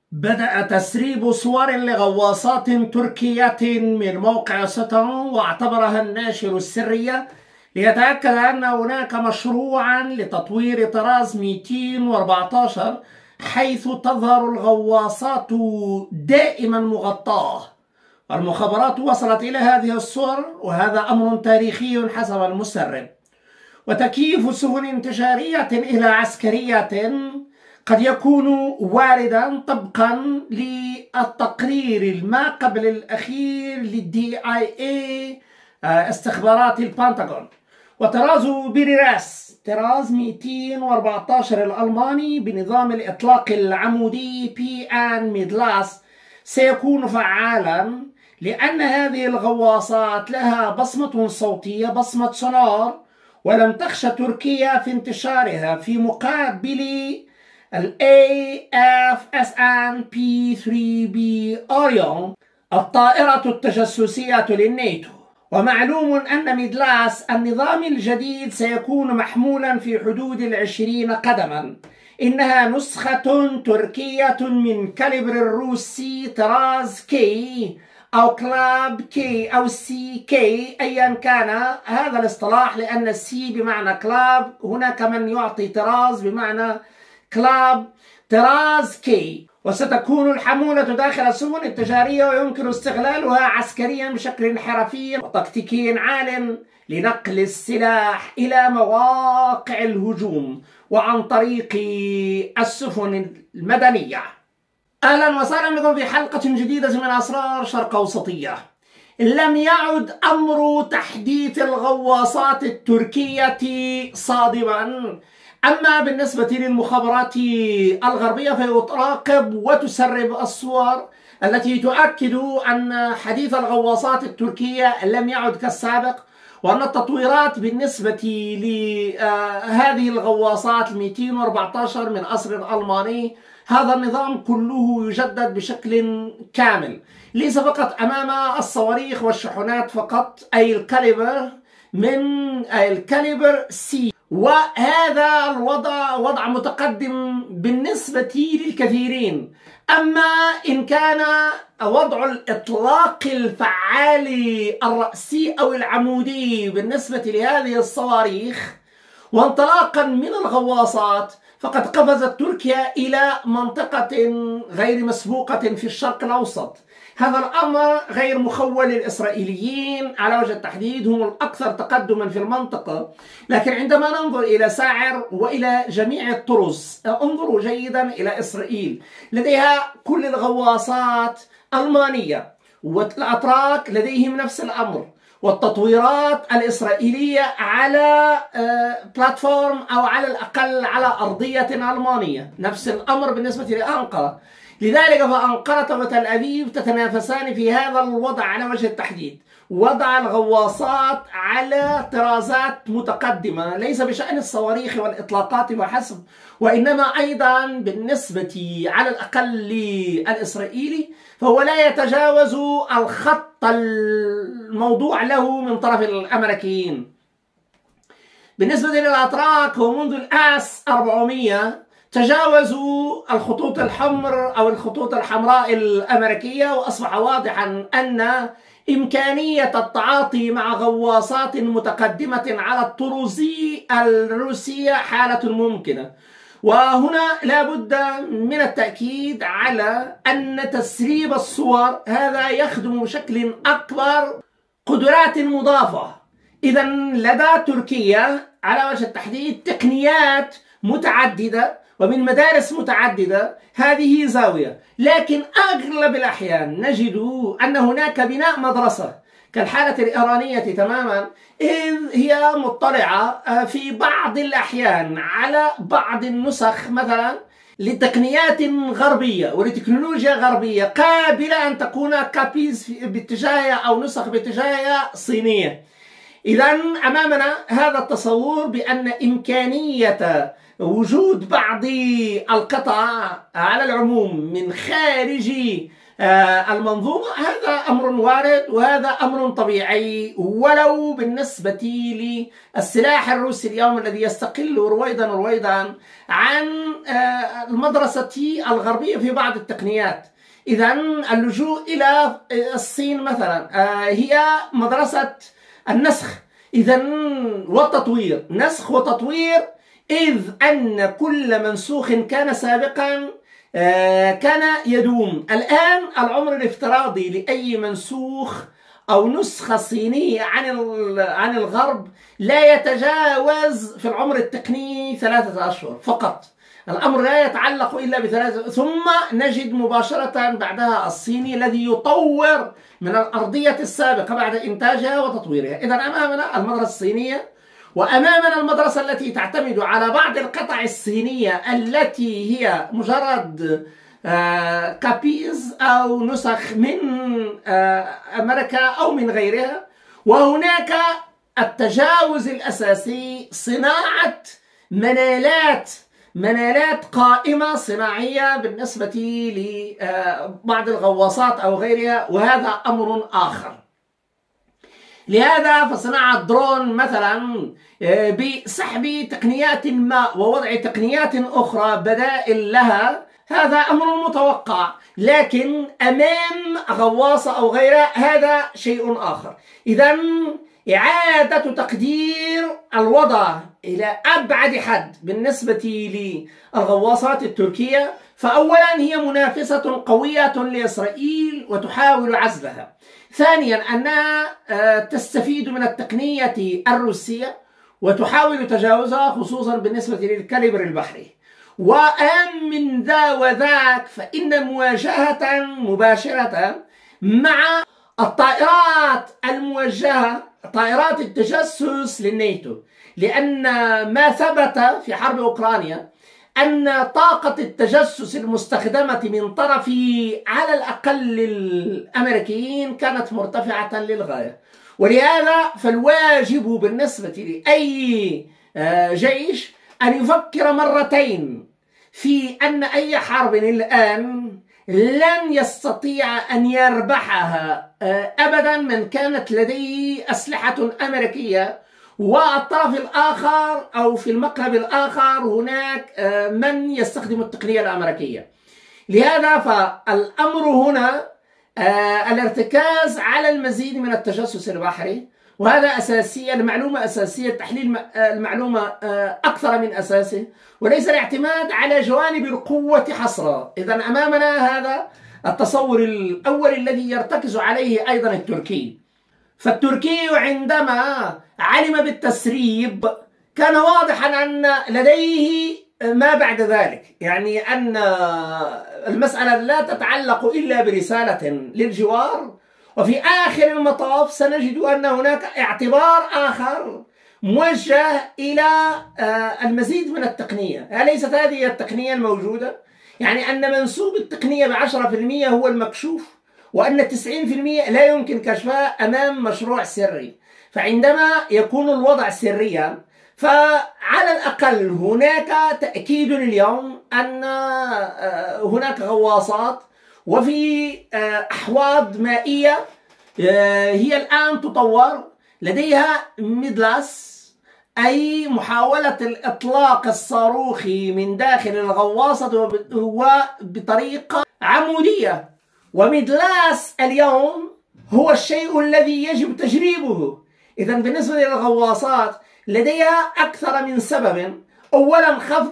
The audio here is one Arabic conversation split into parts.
بدأ تسريب صور لغواصات تركية من موقع ستون، واعتبرها الناشر السرية ليتأكد أن هناك مشروعا لتطوير طراز 214 حيث تظهر الغواصات دائما مغطاة. المخابرات وصلت إلى هذه الصور، وهذا أمر تاريخي حسب المسرب. وتكييف سفن تجارية إلى عسكرية قد يكون واردا طبقا للتقرير ما قبل الأخير للDIA استخبارات البنتاغون. وطراز بيريراس طراز 214 الألماني بنظام الإطلاق العمودي بي ميدلاس سيكون فعالا، لأن هذه الغواصات لها بصمة صوتية، بصمة سونار، ولم تخش تركيا في انتشارها في مقابل AFSN-P3B أوريون الطائرة التجسسية للناتو. ومعلوم أن ميدلاس النظام الجديد سيكون محمولا في حدود 20 قدما. إنها نسخة تركية من كاليبر الروسي طراز كي أو كلاب كي أو سي كي، أيا كان هذا الاصطلاح، لأن السي بمعنى كلاب، هناك من يعطي طراز بمعنى كلاب طراز كي. وستكون الحمولة داخل السفن التجارية، ويمكن استغلالها عسكريا بشكل حرفي وتكتيكي عال لنقل السلاح إلى مواقع الهجوم وعن طريق السفن المدنية. أهلا وسهلا بكم في حلقة جديدة من أسرار شرق أوسطية. لم يعد أمر تحديث الغواصات التركية صادما، أما بالنسبة للمخابرات الغربية فيتراقب وتسرب الصور التي تؤكد أن حديث الغواصات التركية لم يعد كالسابق، وأن التطويرات بالنسبة لهذه الغواصات 214 من أصل ألماني، هذا النظام كله يجدد بشكل كامل، ليس فقط أمام الصواريخ والشحنات فقط، أي الكاليبر من الكاليبر سي. وهذا الوضع وضع متقدم بالنسبة للكثيرين. أما إن كان وضع الإطلاق الفعال الرأسي أو العمودي بالنسبة لهذه الصواريخ وانطلاقا من الغواصات، فقد قفزت تركيا إلى منطقة غير مسبوقة في الشرق الأوسط. هذا الأمر غير مخول للإسرائيليين على وجه التحديد، هم الأكثر تقدما في المنطقة. لكن عندما ننظر إلى ساعر وإلى جميع الطرز، انظروا جيدا إلى إسرائيل، لديها كل الغواصات ألمانية، والأتراك لديهم نفس الأمر، والتطويرات الإسرائيلية على بلاتفورم أو على الأقل على أرضية ألمانية. نفس الأمر بالنسبة لأنقرة. لذلك فأنقرة وتل أبيب تتنافسان في هذا الوضع على وجه التحديد، وضع الغواصات على طرازات متقدمة، ليس بشأن الصواريخ والإطلاقات وحسب، وإنما أيضا بالنسبة على الأقل للإسرائيلي فهو لا يتجاوز الخط الموضوع له من طرف الأمريكيين. بالنسبة للأتراك ومنذ الآس 400 تجاوزوا الخطوط الحمر أو الخطوط الحمراء الأمريكية، وأصبح واضحا أن إمكانية التعاطي مع غواصات متقدمة على الطرز الروسية حالة ممكنة. وهنا لا بد من التأكيد على أن تسريب الصور هذا يخدم بشكل أكبر قدرات مضافة. إذا لدى تركيا على وجه التحديد تقنيات متعددة ومن مدارس متعددة، هذه زاوية. لكن أغلب الأحيان نجد أن هناك بناء مدرسة كالحالة الإيرانية تماما، إذ هي مطلعة في بعض الأحيان على بعض النسخ مثلا لتقنيات غربية ولتكنولوجيا غربية قابلة أن تكون كابيز باتجاهها أو نسخ باتجاهها صينية. إذا أمامنا هذا التصور بأن إمكانية وجود بعض القطع على العموم من خارج المنظومة، هذا أمر وارد وهذا أمر طبيعي. ولو بالنسبة للسلاح الروسي اليوم الذي يستقل رويدا عن المدرسة الغربية في بعض التقنيات. إذا اللجوء إلى الصين مثلا هي مدرسة النسخ إذا والتطوير، نسخ وتطوير، إذ أن كل منسوخ كان سابقا كان يدوم. الآن العمر الافتراضي لأي منسوخ أو نسخة صينية عن الغرب لا يتجاوز في العمر التقني 3 أشهر فقط. الأمر لا يتعلق إلا ب3، ثم نجد مباشرة بعدها الصيني الذي يطور من الأرضية السابقة بعد إنتاجها وتطويرها. إذا أمامنا المدرسة الصينية، وأمامنا المدرسة التي تعتمد على بعض القطع الصينية التي هي مجرد كابيز أو نسخ من أمريكا أو من غيرها. وهناك التجاوز الأساسي، صناعة منالات قائمة صناعية بالنسبة لبعض الغواصات أو غيرها، وهذا أمر آخر. لهذا فصناعة درون مثلا بسحب تقنيات ما ووضع تقنيات أخرى بدائل لها، هذا أمر متوقع، لكن أمام غواصة أو غيرها هذا شيء آخر. إذا إعادة تقدير الوضع إلى أبعد حد بالنسبة للغواصات التركية، فأولا هي منافسة قوية لإسرائيل وتحاول عزلها. ثانيا أنها تستفيد من التقنية الروسية وتحاول تجاوزها، خصوصا بالنسبة للكاليبر البحري. وأهم من ذا وذاك فإن مواجهة مباشرة مع الطائرات الموجهة، طائرات التجسس للناتو، لأن ما ثبت في حرب أوكرانيا أن طاقة التجسس المستخدمة من طرف على الأقل الأمريكيين كانت مرتفعة للغاية. ولهذا فالواجب بالنسبة لأي جيش أن يفكر مرتين في أن أي حرب الآن لن يستطيع أن يربحها أبدا من كانت لديه أسلحة أمريكية، والطرف الآخر أو في المقلب الآخر هناك من يستخدم التقنية الأمريكية. لهذا فالأمر هنا الارتكاز على المزيد من التجسس البحري، وهذا أساسية، المعلومة أساسية، تحليل المعلومة أكثر من أساسه، وليس الاعتماد على جوانب القوة حصرا. إذا أمامنا هذا التصور الأول الذي يرتكز عليه أيضا التركي. فالتركي عندما علم بالتسريب كان واضحا أن لديه ما بعد ذلك، يعني أن المسألة لا تتعلق إلا برسالة للجوار، وفي آخر المطاف سنجد أن هناك اعتبار آخر موجه إلى المزيد من التقنية. أليست هذه التقنية الموجودة؟ يعني أن منسوب التقنية ب10% هو المكشوف، وأن 90% لا يمكن كشفها أمام مشروع سري. فعندما يكون الوضع سريا فعلى الأقل هناك تأكيد اليوم أن هناك غواصات وفي أحواض مائية هي الآن تطور، لديها ميدلاس، أي محاولة الإطلاق الصاروخي من داخل الغواصة وبطريقة عمودية. وميدلاس اليوم هو الشيء الذي يجب تجريبه. إذا بالنسبة للغواصات لديها أكثر من سبب. أولا خفض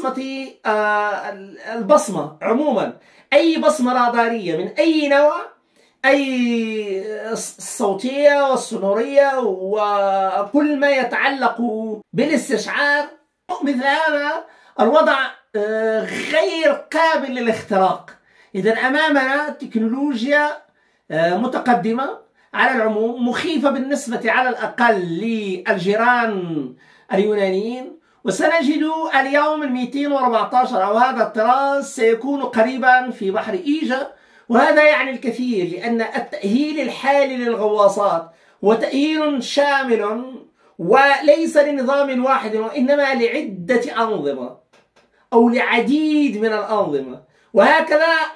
البصمة عموما، أي بصمة رادارية من أي نوع، أي الصوتية والسونورية وكل ما يتعلق بالاستشعار. مثل هذا الوضع غير قابل للاختراق. إذا أمامنا تكنولوجيا متقدمة على العموم، مخيفة بالنسبة على الأقل للجيران اليونانيين. وسنجد اليوم 214 أو هذا الطراز سيكون قريبا في بحر إيجا، وهذا يعني الكثير، لأن التأهيل الحالي للغواصات هو تأهيل شامل وليس لنظام واحد، وإنما لعدة أنظمة أو لعديد من الأنظمة. وهكذا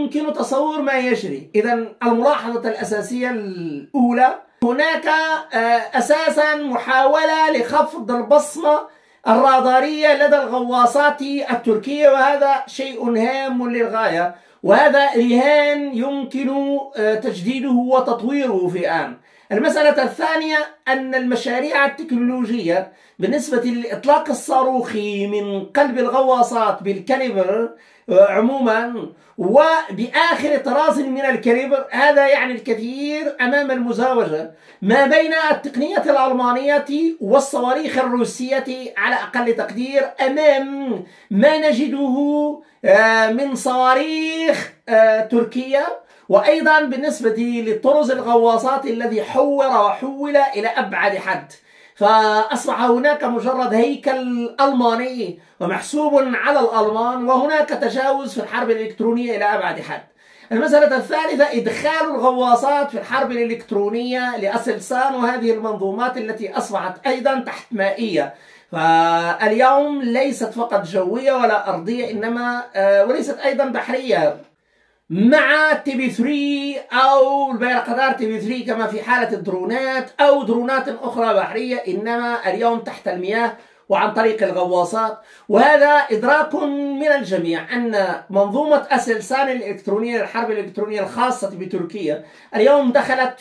يمكن تصور ما يجري. إذا الملاحظة الأساسية الأولى، هناك أساسا محاولة لخفض البصمة الرادارية لدى الغواصات التركية، وهذا شيء هام للغاية، وهذا رهان يمكن تجديده وتطويره في آن. المسألة الثانية أن المشاريع التكنولوجية بالنسبة للإطلاق الصاروخي من قلب الغواصات بالكاليبر عموما وبآخر طراز من الكاليبر، هذا يعني الكثير أمام المزاوجة ما بين التقنية الألمانية والصواريخ الروسية على أقل تقدير أمام ما نجده من صواريخ تركيا، وأيضا بالنسبة لطرز الغواصات الذي وحول إلى أبعد حد، فأصبح هناك مجرد هيكل ألماني ومحسوب على الألمان، وهناك تجاوز في الحرب الإلكترونية إلى أبعد حد. المسألة الثالثة، إدخال الغواصات في الحرب الإلكترونية لأسلسان وهذه المنظومات التي أصبحت أيضا تحت مائية، فاليوم ليست فقط جوية ولا أرضية، إنما وليست أيضا بحرية، مع تي 3 أو البيرقدار تي 3 كما في حالة الدرونات أو درونات أخرى بحرية، إنما اليوم تحت المياه وعن طريق الغواصات. وهذا إدراك من الجميع أن منظومة أسلسان الإلكترونية للحرب الإلكترونية الخاصة بتركيا اليوم دخلت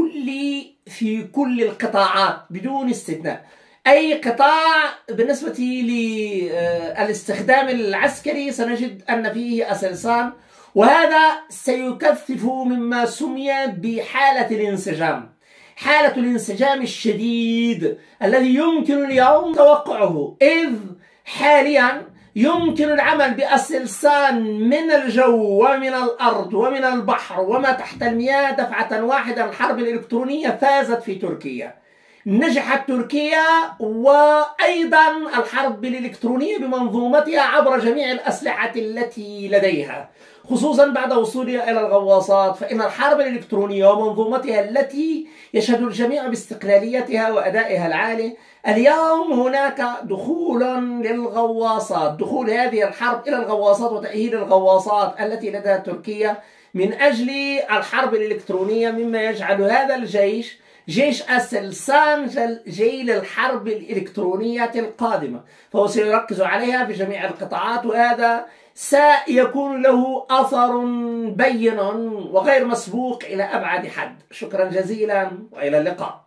في كل القطاعات بدون استثناء. أي قطاع بالنسبة للاستخدام العسكري سنجد أن فيه أسلسان، وهذا سيكثف مما سمي بحالة الانسجام، حالة الانسجام الشديد الذي يمكن اليوم توقعه، إذ حاليا يمكن العمل بأسلسان من الجو ومن الأرض ومن البحر وما تحت المياه دفعة واحدة. الحرب الإلكترونية فازت في تركيا، نجحت تركيا، وأيضا الحرب الإلكترونية بمنظومتها عبر جميع الأسلحة التي لديها، خصوصا بعد وصولها إلى الغواصات. فإن الحرب الإلكترونية ومنظومتها التي يشهد الجميع باستقلاليتها وأدائها العالي، اليوم هناك دخول للغواصات، دخول هذه الحرب إلى الغواصات وتأهيل الغواصات التي لدى تركيا من أجل الحرب الإلكترونية، مما يجعل هذا الجيش جيش أسلسان جيل الحرب الإلكترونية القادمة، فهو سيركز عليها في جميع القطاعات، وهذا سيكون له أثر بين وغير مسبوق إلى أبعد حد. شكرا جزيلا وإلى اللقاء.